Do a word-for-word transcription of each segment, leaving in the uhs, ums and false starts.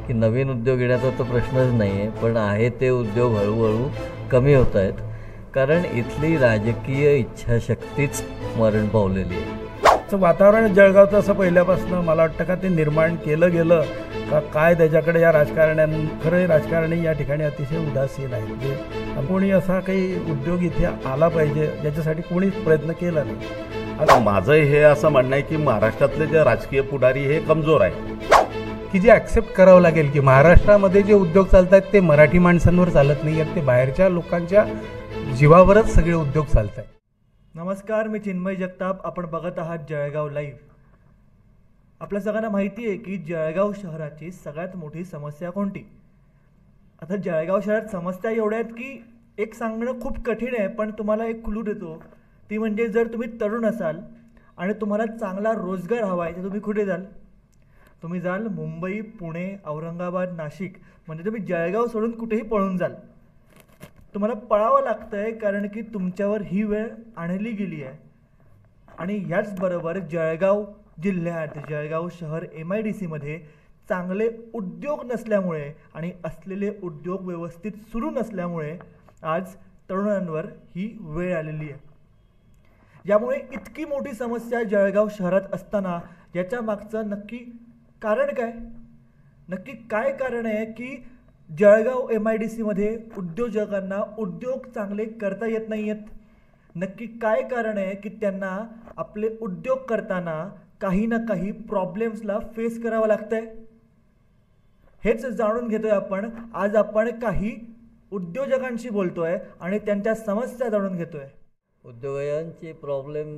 की नवीन उद्योग येण्याचा तर प्रश्नच नाही आहे, पण आहे ते उद्योग हळूहळू कमी होत आहेत, कारण इथली राजकीय इच्छाशक्तीच मरण पावलेली आहे. वातावरण जळगावचं असं पहिल्यापासून मला वाटतं का ते निर्माण केलं गेलं का काय त्याच्याकडे या राजकारण्यां खरं राजकारणी या ठिकाणी अतिशय उदासीन आहे. म्हणजे कोणी असा काही उद्योग इथे आला पाहिजे ज्याच्यासाठी कोणीच प्रयत्न केला नाही. आता माझं हे असं म्हणणं आहे की महाराष्ट्रातले जे राजकीय पुढारी हे कमजोर आहे, की जे ॲक्सेप्ट करावं लागेल की महाराष्ट्रामध्ये जे उद्योग चालत आहेत ते मराठी माणसांवर चालत नाही आहेत, ते बाहेरच्या लोकांच्या जीवावरच सगळे उद्योग चालत आहेत. नमस्कार, मी चिन्मय जगताप. आपण बघत आहात जळगाव लाईव्ह. आपल्या सगळ्यांना माहिती आहे की जळगाव शहराची सगळ्यात मोठी समस्या कोणती. आता जळगाव शहरात समस्या एवढ्या आहेत की एक सांगणं खूप कठीण आहे, पण तुम्हाला एक क्लू देतो. ती म्हणजे जर तुम्ही तरुण असाल आणि तुम्हाला चांगला रोजगार हवा आहे तर तुम्ही कुठे जाल? तुम्ही जाल मुंबई, पुणे, औरंगाबाद, नाशिक. म्हणजे तुम्ही जळगाव सोडून कुठेही पळून जाल. तुम्हाला पळावं लागतं आहे कारण की तुमच्यावर ही वेळ आणली गेली आहे. आणि याचबरोबर जळगाव जिल्ह्यात, जळगाव शहर एम आय डी सीमध्ये चांगले उद्योग नसल्यामुळे आणि असलेले उद्योग व्यवस्थित सुरू नसल्यामुळे आज तरुणांवर ही वेळ आलेली आहे. यामुळे इतकी मोठी समस्या जळगाव शहरात असताना याच्या मागचं नक्की कारण काय? नक्की काय कारण आहे की जळगाव एम आय डी सीमध्ये उद्योजकांना उद्योग चांगले करता येत नाही आहेत? नक्की काय कारण आहे की त्यांना आपले उद्योग करताना काही ना काही प्रॉब्लेम्सला फेस करावं लागतं आहे? हेच जाणून घेतोय आपण. आज आपण काही उद्योजकांशी बोलतोय आणि त्यांच्या समस्या जाणून घेतोय. उद्योगांची प्रॉब्लेम,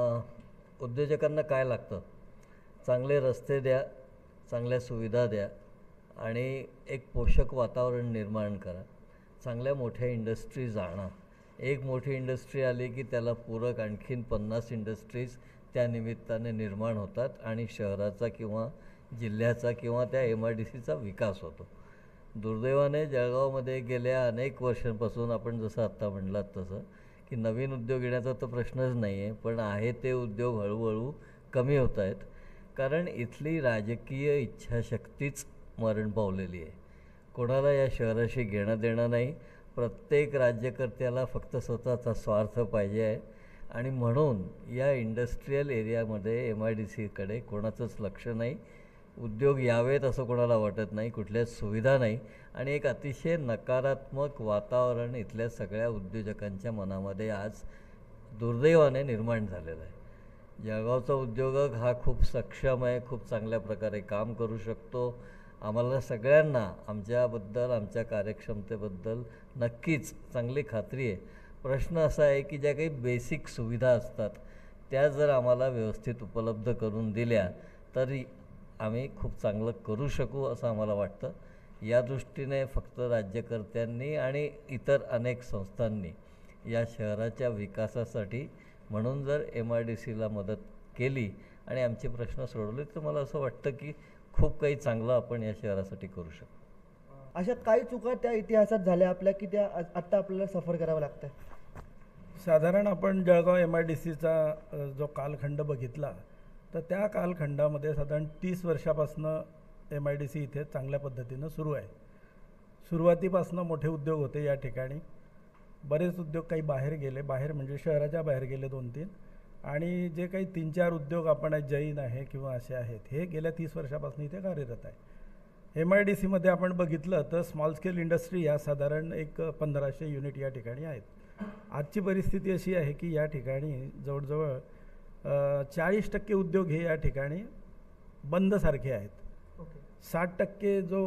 उद्योजकांना काय लागतं? चांगले रस्ते द्या, चांगल्या सुविधा द्या आणि एक पोषक वातावरण निर्माण करा. चांगल्या मोठ्या इंडस्ट्रीज आणा. एक मोठी इंडस्ट्री आली की त्याला पूरक आणखीन पन्नास इंडस्ट्रीज त्या निमित्ताने निर्माण होतात आणि शहराचा किंवा जिल्ह्याचा किंवा त्या एम आय डी सीचा विकास होतो. दुर्दैवाने जळगावमध्ये गेल्या अनेक वर्षांपासून आपण जसं आत्ता म्हणलात तसं की नवीन उद्योग येण्याचा तर प्रश्नच नाही आहे, पण आहे ते उद्योग हळूहळू कमी होत आहेत, कारण इथली राजकीय इच्छाशक्तीच मरण पावलेली आहे. कोणाला या शहराशी घेणं देणं नाही. प्रत्येक राज्यकर्त्याला फक्त स्वतःचा स्वार्थ पाहिजे आहे आणि म्हणून या इंडस्ट्रीयल एरियामध्ये एम आय डी सीकडे कोणाचंच लक्ष नाही. उद्योग यावेत असं कोणाला वाटत नाही, कुठल्याच सुविधा नाही आणि एक अतिशय नकारात्मक वातावरण इथल्या सगळ्या उद्योजकांच्या मनामध्ये आज दुर्दैवाने निर्माण झालेलं आहे. जळगावचा उद्योजक हा खूप सक्षम आहे, खूप चांगल्या प्रकारे काम करू शकतो. आम्हाला सगळ्यांना आमच्याबद्दल, आमच्या कार्यक्षमतेबद्दल नक्कीच चांगली खात्री आहे. प्रश्न असा आहे की ज्या काही बेसिक सुविधा असतात त्या जर आम्हाला व्यवस्थित उपलब्ध करून दिल्या तरी आम्ही खूप चांगलं करू शकू असं आम्हाला वाटतं. या दृष्टीने फक्त राज्यकर्त्यांनी आणि इतर अनेक संस्थांनी या शहराच्या विकासासाठी म्हणून जर एम आय डी सीला मदत केली आणि आमचे प्रश्न सोडवले तर मला असं वाटतं की खूप काही चांगलं आपण या शहरासाठी करू शकतो. अशा काही चुका त्या इतिहासात झाल्या आपल्या की त्या आत्ता आपल्याला सफर करावं लागतं? साधारण आपण जळगाव एम आय डी सीचा जो कालखंड बघितला तर त्या कालखंडामध्ये साधारण तीस वर्षापासून एम आय डी सी इथे चांगल्या पद्धतीनं सुरू आहे. सुरुवातीपासून मोठे उद्योग होते या ठिकाणी. बरेच उद्योग काही बाहेर गेले, बाहेर म्हणजे शहराच्या बाहेर गेले दोन तीन, आणि जे काही तीन चार उद्योग आपण जैन आहे किंवा असे आहेत हे गेल्या तीस वर्षापासून इथे कार्यरत आहे. एम आय डी सीमध्ये आपण बघितलं तर स्मॉल स्केल इंडस्ट्री या साधारण एक पंधराशे युनिट या ठिकाणी आहेत. आजची परिस्थिती अशी आहे की या ठिकाणी जवळजवळ चाळीस टक्के उद्योग हे या ठिकाणी बंदसारखे आहेत. साठ टक्के जो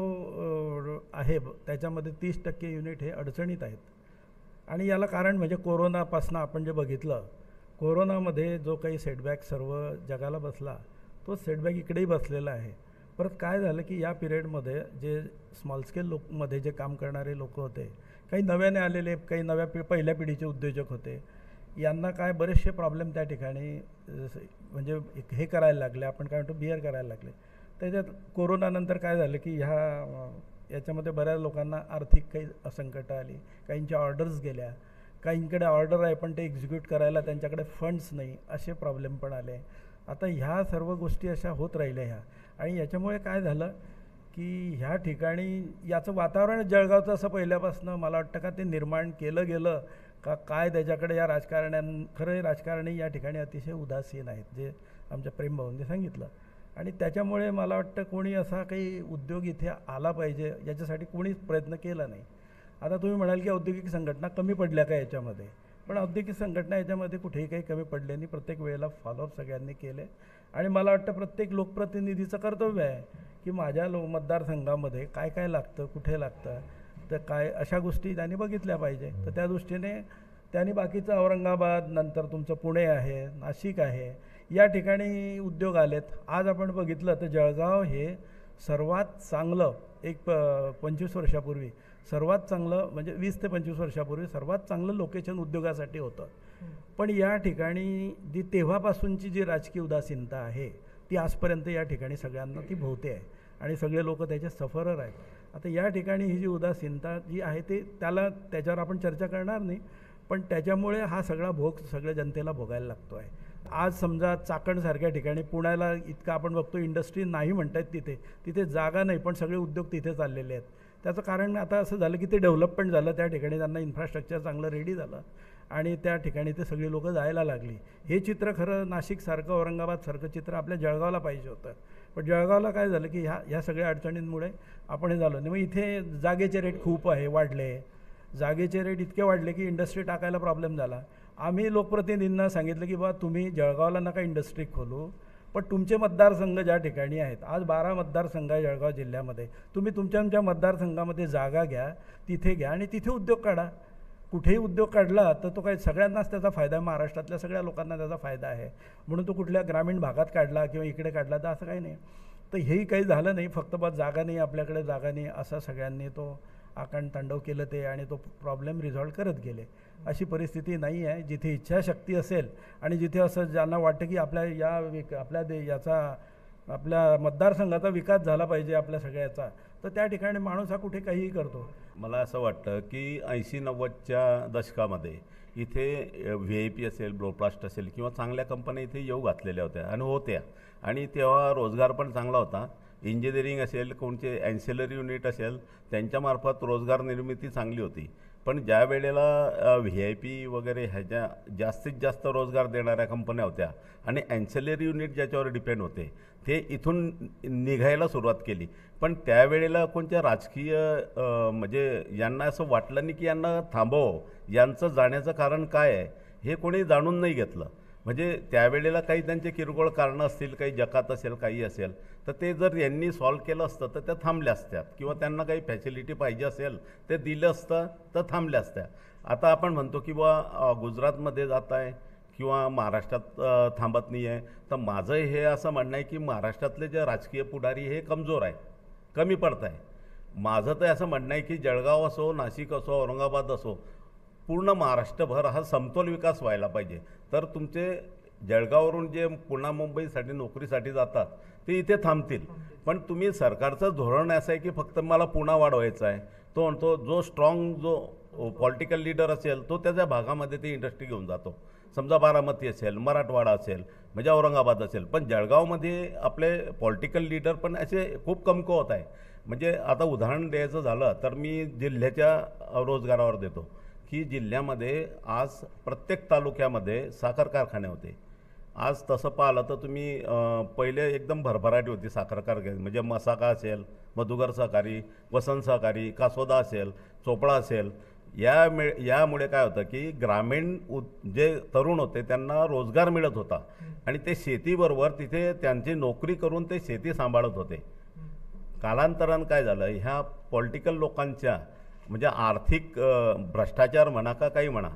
आहे त्याच्यामध्ये तीस टक्के युनिट हे अडचणीत आहेत. आणि याला कारण म्हणजे कोरोनापासून आपण जे बघितलं, कोरोनामध्ये जो काही सेटबॅक सर्व जगाला बसला तो सेटबॅक इकडेही बसलेला आहे. परत काय झालं की या पिरियडमध्ये जे स्मॉल स्केल लोकमध्ये जे काम करणारे लोक होते, काही नव्याने आलेले, काही नव्या पि पहिल्या पिढीचे उद्योजक होते, यांना काय बरेचसे प्रॉब्लेम त्या ठिकाणी म्हणजे हे करायला लागले, आपण काय म्हणतो बिअर करायला लागले. त्याच्यात कोरोनानंतर काय झालं की ह्या याच्यामध्ये बऱ्याच लोकांना आर्थिक काही असंकटं आली, काहींच्या ऑर्डर्स गेल्या, काहींकडे ऑर्डर आहे पण ते एक्झिक्यूट करायला त्यांच्याकडे फंड्स नाही, असे प्रॉब्लेम पण आले. आता ह्या सर्व गोष्टी अशा होत राहिल्या ह्या. आणि याच्यामुळे काय झालं की ह्या ठिकाणी याचं वातावरण जळगावचं असं पहिल्यापासून मला वाटतं का ते निर्माण केलं गेलं का काय त्याच्याकडे या राजकारण्यां खरं राजकारणी या ठिकाणी अतिशय उदासीन आहेत, जे आमच्या प्रेमभाऊंनी सांगितलं. आणि त्याच्यामुळे मला वाटतं कोणी असा काही उद्योग इथे आला पाहिजे याच्यासाठी कोणीच प्रयत्न केला नाही. आता तुम्ही म्हणाल की औद्योगिक संघटना कमी पडल्या का याच्यामध्ये, पण औद्योगिक संघटना याच्यामध्ये कुठेही काही कमी पडले नाही. प्रत्येक वेळेला फॉलोअप सगळ्यांनी केले. आणि मला वाटतं प्रत्येक लोकप्रतिनिधीचं कर्तव्य आहे की माझ्या लो मतदारसंघामध्ये काय काय लागतं, कुठे लागतं, तर काय अशा गोष्टी त्यांनी बघितल्या पाहिजे. तर त्या दृष्टीने त्यांनी बाकीचं औरंगाबाद, नंतर तुमचं पुणे आहे, नाशिक आहे, या ठिकाणी उद्योग आलेत. आज आपण बघितलं तर जळगाव हे सर्वात चांगलं एक प पंचवीस वर्षापूर्वी सर्वात चांगलं म्हणजे वीस ते पंचवीस वर्षापूर्वी सर्वात चांगलं लोकेशन उद्योगासाठी होतं. पण या ठिकाणी जी तेव्हापासूनची जी राजकीय उदासीनता आहे ती आजपर्यंत या ठिकाणी सगळ्यांना ती भोवते आहे आणि सगळे लोक त्याचे सफरर आहेत. आता या ठिकाणी ही जी उदासीनता जी आहे ते त्याला त्याच्यावर आपण चर्चा करणार नाही, पण त्याच्यामुळे हा सगळा भोग सगळ्या जनतेला भोगायला लागतो आहे. आज समजा चाकणसारख्या ठिकाणी पुण्याला इतका आपण बघतो इंडस्ट्री नाही म्हणतायत, तिथे तिथे जागा नाही पण सगळे उद्योग तिथे चाललेले आहेत. त्याचं कारण आता असं झालं की ते डेव्हलपमेंट झालं, त्या ठिकाणी त्यांना इन्फ्रास्ट्रक्चर चांगलं रेडी झालं आणि त्या ठिकाणी ते सगळी लोकं जायला लागली. हे चित्र खरं नाशिकसारखं औरंगाबादसारखं चित्र आपल्या जळगावला पाहिजे होतं. पण जळगावला काय झालं की ह्या ह्या सगळ्या अडचणींमुळे आपण हे झालो नाही. मग इथे जागेचे रेट खूप आहे वाढले, जागेचे रेट इतके वाढले की इंडस्ट्री टाकायला प्रॉब्लेम झाला. आम्ही लोकप्रतिनिधींना सांगितलं की बा तुम्ही जळगावला नका इंडस्ट्री खोलू, पण तुमचे मतदारसंघ ज्या ठिकाणी आहेत, आज बारा मतदारसंघ आहे जळगाव जिल्ह्यामध्ये, तुम्ही तुमच्या तुमच्या मतदारसंघामध्ये जागा घ्या, तिथे घ्या आणि तिथे उद्योग काढा. कुठेही उद्योग काढला तर तो काही सगळ्यांनाच त्याचा फायदा आहे, महाराष्ट्रातल्या सगळ्या लोकांना त्याचा फायदा आहे. म्हणून तो कुठल्या ग्रामीण भागात काढला किंवा इकडे काढला तर असं काही नाही. तर हेही काही झालं नाही, फक्त बस जागा नाही, आपल्याकडे जागा नाही असं सगळ्यांनी तो आकांड तांडव केलं ते आणि तो प्रॉब्लेम रिझॉल्व करत गेले. अशी परिस्थिती नाही आहे. जिथे इच्छाशक्ती असेल आणि जिथे असं ज्यांना वाटतं की आपल्या या विक आपल्या दे याचा आपल्या मतदारसंघाचा विकास झाला पाहिजे आपल्या सगळ्याचा, तर त्या ठिकाणी माणूस हा कुठे काहीही करतो. मला असं वाटतं की ऐंशी नव्वदच्या दशकामध्ये इथे व्ही आय पी असेल, ब्रोप्लास्ट असेल किंवा चांगल्या कंपन्या इथे येऊ घातलेल्या होत्या आणि होत्या आणि तेव्हा रोजगार पण चांगला होता. इंजिनिअरिंग असेल, कोणते ॲन्सिलरी युनिट असेल, त्यांच्यामार्फत रोजगार निर्मिती चांगली होती. पण ज्या वेळेला व्ही आय पी वगैरे ह्याच्या जास्तीत जास्त रोजगार देणाऱ्या कंपन्या होत्या आणि ॲन्सिलरी युनिट ज्याच्यावर डिपेंड होते ते इथून निघायला सुरुवात केली. पण त्यावेळेला कोणत्या राजकीय म्हणजे यांना असं वाटलं नाही की यांना थांबव, यांचं जाण्याचं कारण काय आहे हे कोणी जाणून नाही घेतलं. म्हणजे त्यावेळेला काही त्यांचे किरकोळ कारणं असतील, काही जकात असेल, काही असेल, तर ते जर यांनी सॉल्व केलं असतं तर त्या थांबल्या असत्या किंवा त्यांना काही फॅसिलिटी पाहिजे असेल ते दिलं असतं तर थांबल्या असत्या. आता आपण म्हणतो की बा गुजरातमध्ये जात आहे किंवा महाराष्ट्रात थांबत नाही आहे, तर माझं हे असं म्हणणं आहे की महाराष्ट्रातले जे राजकीय पुढारी हे कमजोर आहे, कमी पडत आहे. माझं तर असं म्हणणं आहे की जळगाव असो, नाशिक असो, औरंगाबाद असो, पूर्ण महाराष्ट्रभर हा समतोल विकास व्हायला पाहिजे. तर तुमचे जळगाववरून जे पुन्हा मुंबईसाठी नोकरीसाठी जातात ते इथे थांबतील. पण तुम्ही सरकारचं धोरण असं आहे की फक्त मला पुन्हा वाढवायचं आहे. तो म्हणतो जो स्ट्रॉंग जो पॉलिटिकल लीडर असेल तो त्याच्या भागामध्ये ती इंडस्ट्री घेऊन जातो. समजा बारामती असेल, मराठवाडा असेल, म्हणजे औरंगाबाद असेल. पण जळगावमध्ये आपले पॉलिटिकल लीडर पण असे खूप कमकुवत आहे. म्हणजे आता उदाहरण द्यायचं झालं तर मी जिल्ह्याच्या रोजगारावर देतो की जिल्ह्यामध्ये आज प्रत्येक तालुक्यामध्ये साखर कारखाने होते. आज तसं पाहिलं तर तुम्ही पहिले एकदम भरभराटी होती साखर कारखाने, म्हणजे मसाका असेल, मधुगर सहकारी, वसंत सहकारी, कासोदा असेल, चोपडा असेल. या मिळ यामुळे काय होतं की ग्रामीण उ जे तरुण होते त्यांना रोजगार मिळत होता आणि ते शेतीबरोबर तिथे त्यांची नोकरी करून ते शेती सांभाळत होते. कालांतरानं काय झालं, ह्या पॉलिटिकल लोकांच्या म्हणजे आर्थिक भ्रष्टाचार म्हणा का काही म्हणा,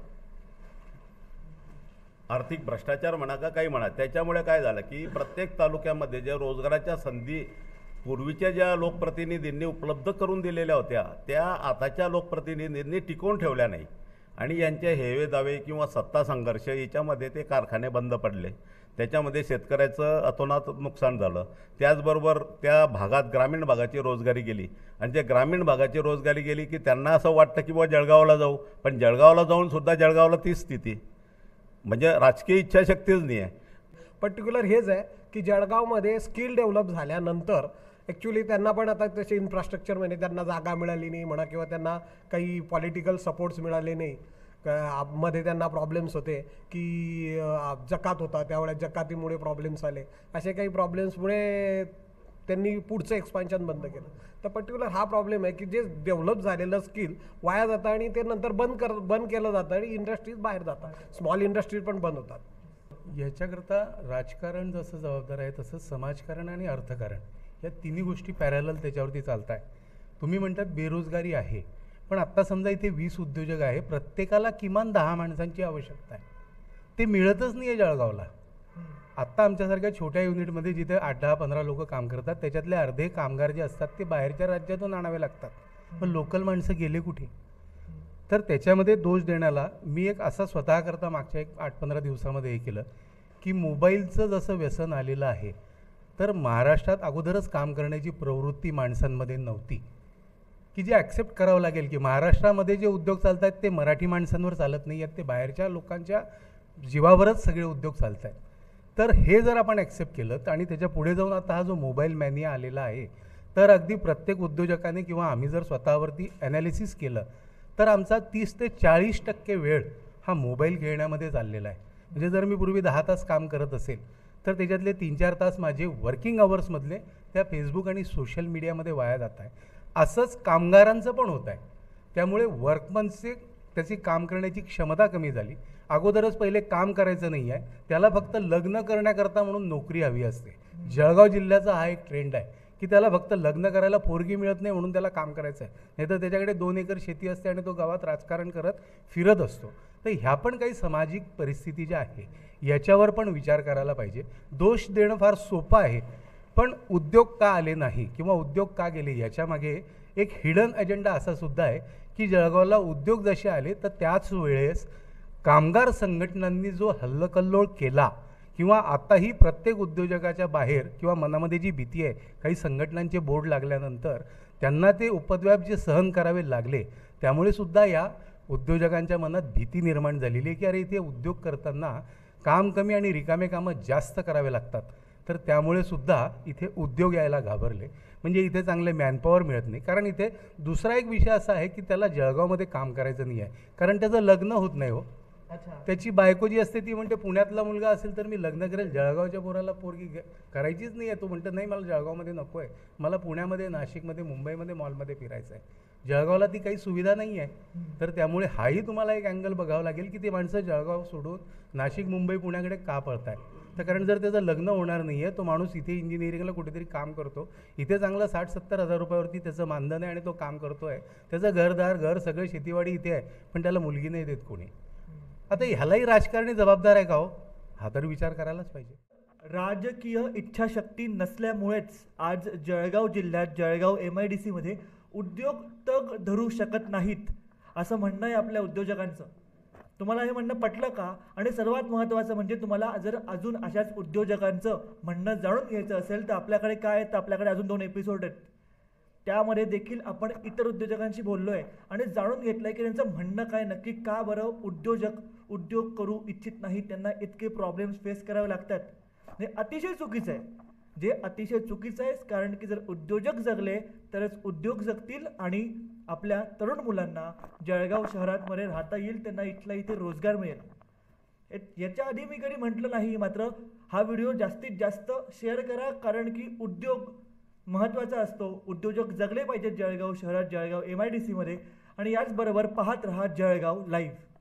आर्थिक भ्रष्टाचार म्हणा का काही म्हणा, त्याच्यामुळे काय झालं की प्रत्येक तालुक्यामध्ये ज्या रोजगाराच्या संधी पूर्वीच्या ज्या लोकप्रतिनिधींनी उपलब्ध करून दिलेल्या होत्या त्या आताच्या लोकप्रतिनिधींनी टिकवून ठेवल्या नाही आणि यांचे हेवे दावे किंवा सत्ता संघर्ष याच्यामध्ये ते कारखाने बंद पडले. त्याच्यामध्ये शेतकऱ्याचं अतोनात नुकसान झालं. त्याचबरोबर त्या भागात ग्रामीण भागाची रोजगारी गेली आणि जे ग्रामीण भागाची रोजगारी गेली की त्यांना असं वाटतं की बुवा जळगावला जाऊ, पण जळगावला जाऊन सुद्धा जळगावला तीच स्थिती, म्हणजे राजकीय इच्छाशक्तीच नाही आहे. पर्टिक्युलर हेच आहे की जळगावमध्ये स्किल डेव्हलप झाल्यानंतर ॲक्च्युली त्यांना पण आता तसे इन्फ्रास्ट्रक्चरमध्ये त्यांना जागा मिळाली नाही म्हणा किंवा त्यांना काही पॉलिटिकल सपोर्ट्स मिळाले नाही. क- मध्ये त्यांना प्रॉब्लेम्स होते की अ, जकात होता त्यावेळेस जकातीमुळे प्रॉब्लेम्स आले. असे काही प्रॉब्लेम्समुळे त्यांनी पुढचं एक्सपान्शन बंद केलं. तर पर्टिक्युलर हा प्रॉब्लेम आहे की जे डेव्हलप झालेलं स्किल वाया जातं आणि ते नंतर बंद कर बंद केलं जातं आणि इंडस्ट्रीज बाहेर जातात. स्मॉल इंडस्ट्रीज पण बंद होतात. याच्याकरता राजकारण जसं जबाबदार आहे तसं समाजकारण आणि अर्थकारण या तिन्ही गोष्टी पॅरलल त्याच्यावरती चालत आहे. तुम्ही म्हणतात बेरोजगारी आहे, पण आत्ता समजा इथे वीस उद्योजक आहे, प्रत्येकाला किमान दहा माणसांची आवश्यकता आहे. ते मिळतच नाही आहे जळगावला. आत्ता आमच्यासारख्या छोट्या युनिटमध्ये जिथे आठ दहा पंधरा लोक काम करतात त्याच्यातले अर्धे कामगार जे असतात ते बाहेरच्या राज्यातून आणावे लागतात. पण लोकल माणसं गेले कुठे? तर त्याच्यामध्ये दोष देण्याला मी एक असा स्वतः करता मागच्या एक आठ पंधरा दिवसामध्ये हे केलं की मोबाईलचं जसं व्यसन आलेलं आहे तर महाराष्ट्रात अगोदरच काम करण्याची प्रवृत्ती माणसांमध्ये नव्हती की जे ॲक्सेप्ट करावं लागेल की महाराष्ट्रामध्ये जे उद्योग चालत आहेत ते मराठी माणसांवर चालत नाही आहेत, ते बाहेरच्या लोकांच्या जीवावरच सगळे उद्योग चालत आहेत. तर हे जर आपण ॲक्सेप्ट केलं आणि त्याच्या पुढे जाऊन आता हा जो मोबाईल मॅनिया आलेला आहे तर अगदी प्रत्येक उद्योजकाने किंवा आम्ही जर स्वतःवरती ॲनालिसिस केलं तर आमचा तीस ते चाळीस टक्के वेळ हा मोबाईल खेळण्यामध्ये चाललेला आहे. म्हणजे जर मी पूर्वी दहा तास काम करत असेल तर त्याच्यातले तीन चार तास माझे वर्किंग अवर्समधले त्या फेसबुक आणि सोशल मीडियामध्ये वाया जात आहे. असंच कामगारांचं पण होत आहे. त्यामुळे वर्कमनचे त्याची काम करण्याची क्षमता कमी झाली. अगोदरच पहिले काम करायचं नाही आहे, त्याला फक्त लग्न करण्याकरता म्हणून नोकरी हवी असते. जळगाव जिल्ह्याचा हा एक ट्रेंड आहे की त्याला फक्त लग्न करायला पोरगी मिळत नाही म्हणून त्याला काम करायचं आहे, नाही तर त्याच्याकडे दोन एकर शेती असते आणि तो गावात राजकारण करत फिरत असतो. तर ह्या पण काही सामाजिक परिस्थिती ज्या आहे याच्यावर पण विचार करायला पाहिजे. दोष देणं फार सोपं आहे, पण उद्योग का आले नाही किंवा उद्योग का गेले याच्यामागे एक हिडन अजेंडा असा सुद्धा आहे की जळगावला उद्योग जसे आले तर त्याच वेळेस कामगार संघटनांनी जो हल्लकल्लोळ केला किंवा आताही प्रत्येक उद्योजकाच्या बाहेर किंवा मनामध्ये जी भीती आहे, काही संघटनांचे बोर्ड लागल्यानंतर त्यांना ते उपद्व्याप जे सहन करावे लागले त्यामुळे सुद्धा या उद्योजकांच्या मनात भीती निर्माण झालेली आहे की अरे इथे उद्योग करताना काम कमी आणि रिकामे कामं जास्त करावे लागतात. तर त्यामुळे सुद्धा इथे उद्योग यायला घाबरले. म्हणजे इथे चांगले मॅनपॉवर मिळत नाही. कारण इथे दुसरा एक विषय असा आहे की त्याला जळगावमध्ये काम करायचं नाही आहे, कारण त्याचं लग्न होत नाही हो. त्याची बायको जी असते ती म्हणते पुण्यातला मुलगा असेल तर मी लग्न करेल, जळगावच्या पोराला पोरगी करायचीच नाही आहे. तो म्हणतो नाही मला जळगावमध्ये नको आहे, मला पुण्यामध्ये नाशिकमध्ये मुंबईमध्ये मॉलमध्ये फिरायचं आहे. जळगावला ती काही सुविधा नाही आहे. तर त्यामुळे हाही तुम्हाला एक अँगल बघावं लागेल की ते माणसं जळगाव सोडून नाशिक मुंबई पुण्याकडे का पळत आहे. तर कारण जर त्याचं लग्न होणार नाही आहे, तो माणूस इथे इंजिनिअरिंगला कुठेतरी काम करतो, इथे चांगलं साठ सत्तर हजार रुपयावरती त्याचं मानधन आहे आणि तो काम करतो आहे, त्याचं घरदार घर सगळं शेतीवाडी इथे आहे, पण त्याला मुलगी नाही देत कोणी. आता ह्यालाही राजकारणी जबाबदार आहे का हो? हा तर विचार करायलाच पाहिजे. राजकीय इच्छाशक्ती नसल्यामुळेच आज जळगाव जिल्ह्यात जळगाव एम आय डी सीमध्ये उद्योग तग धरू शकत नाहीत असं म्हणणं आहे आपल्या उद्योजकांचं. तुम्हाला हे म्हणणं पटलं का? आणि सर्वात महत्त्वाचं म्हणजे तुम्हाला जर अजून अशाच उद्योजकांचं म्हणणं जाणून घ्यायचं असेल तर आपल्याकडे काय आहे, तर आपल्याकडे अजून दोन एपिसोड आहेत. त्यामध्ये देखील आपण इतर उद्योजकांशी बोललो आहे आणि जाणून घेतलं आहे की त्यांचं म्हणणं काय, नक्की का बरं उद्योजक उद्योग करू इच्छित नाहीत, त्यांना इतके प्रॉब्लेम्स फेस करावे लागतात. हे अतिशय चुकीचं आहे. जे अतिशय चुकीचं आहे, कारण की जर उद्योजक जगले तरच उद्योग जगतील आणि आपल्या तरुण मुलांना जळगाव शहरामध्ये राहता येईल, त्यांना इथला इथे रोजगार मिळेल. याच्या आधी मी कधी म्हटलं नाही, मात्र हा व्हिडिओ जास्तीत जास्त शेअर करा, कारण की उद्योग महत्त्वाचा असतो. उद्योजक जगले पाहिजेत जळगाव शहरात, जळगाव एम आय डी सीमध्ये. आणि याचबरोबर पाहत रहा जळगाव लाईव्ह.